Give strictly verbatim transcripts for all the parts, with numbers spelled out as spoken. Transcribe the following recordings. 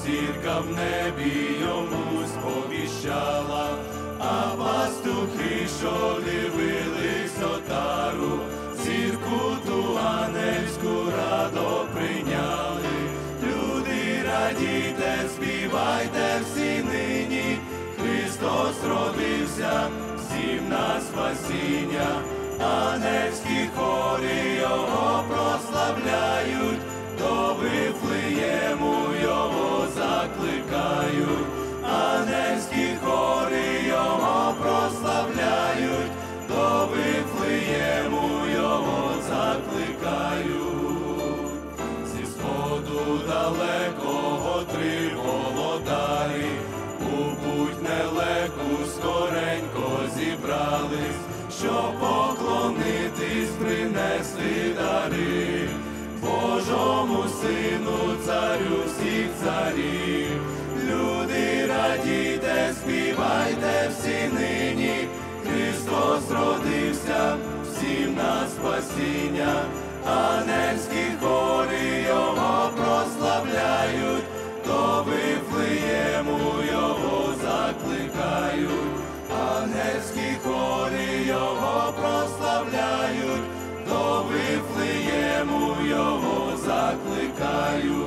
зірка в небі йому сповіщала, а пастухи, що дивились отару, зірку ту ангельську радо прийняли. Люди, радійте, співайте всі нині, Христос родився, всім на спасіння. Ангельські хори Його прославляють, до Вифлеєму Його закликають. Ангельські хори Його прославляють, до Вифлеєму Його закликають. Зі сходу далекого три володарі, у путь нелегку скоренько зібрались, щоб поклонитись, принесли дари Божому Сину, Царю всіх царів. Люди, радійте, співайте всі нині, Христос родився, всім на спасіння. Ангельські хори Його прославляють, до Вифлеєму Його закликають. Ангельські хори Його прославляють, до Вифлеєму Його закликають.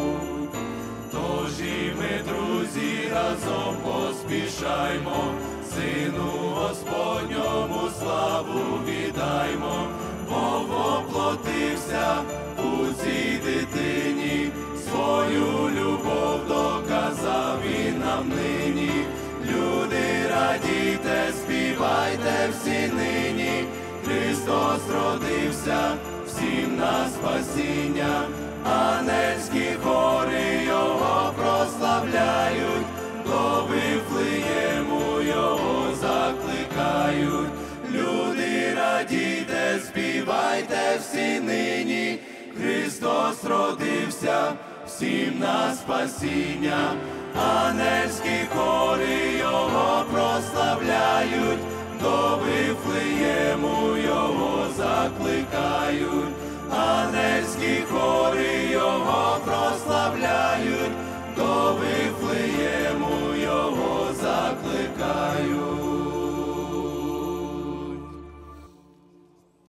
Тож і ми, друзі, разом поспішаймо, Сину Господньому славу віддаймо, бо воплотився у цій дитині, свою любов доказав Він нам нині. Люди, радійте, співайте всі нині, Христос родився, всім на спасіння. Ангельські хори Його прославляють, до Вифлеєму Його закликають. Люди, радійте, співайте всі нині, Христос родився, всім на спасіння. Ангельські хори Його прославляють, до Вифлеєму Його закликають.